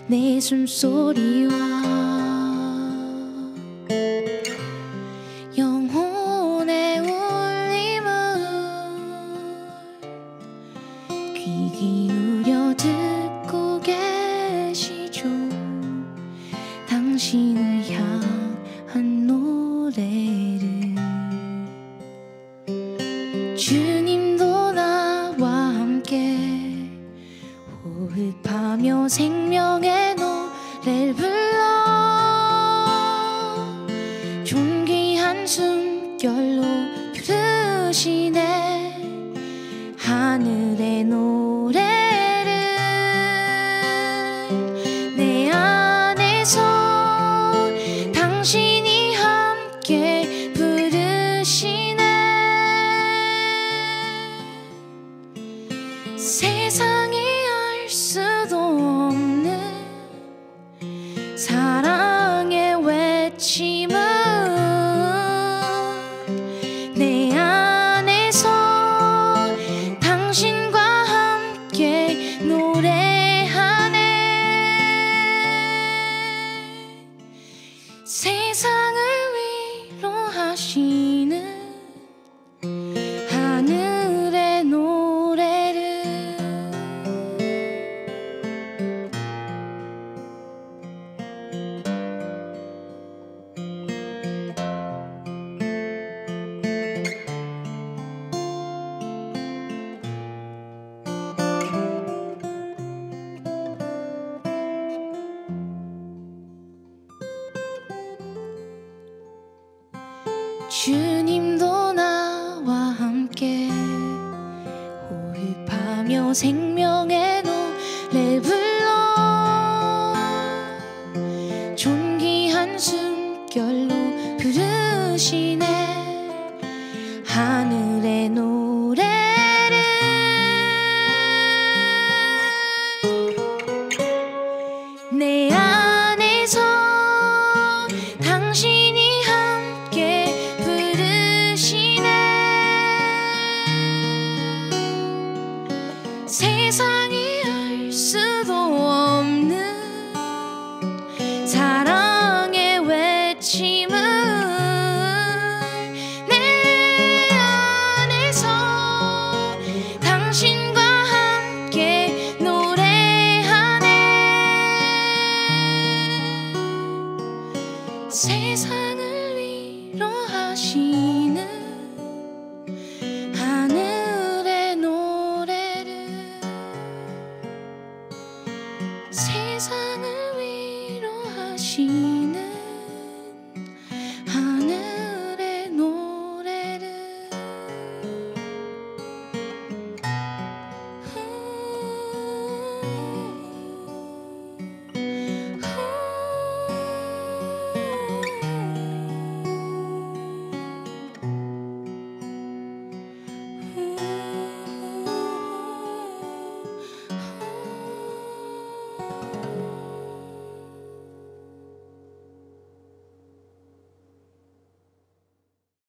내 숨소리와 영혼의 울림을 귀 기울여 듣고 계시죠. 당신을 향한 노래를 주님도 나와 함께 호흡하며 생명의 노래를 불러 존귀한 숨결로 부르시네 하늘의 노래를 내 안에서 당신이 함께 부르시네 세상이 알 수도 없는 사랑의 외침은 내 안에서 당신과 함께 노래하네 세상을 위로하시는 하늘의 노래를 주님도 나와 함께 호흡하며 생명의 노래 불러 존귀한 숨결로 부르시네 하늘의 노래를 내 안에서 당신이 함께 세상이 알 수도 없는 사랑의 외침은 내 안에서 당신과 함께 노래하네 세상을 위로하시는 하늘의 노래를 세상을 위로하시는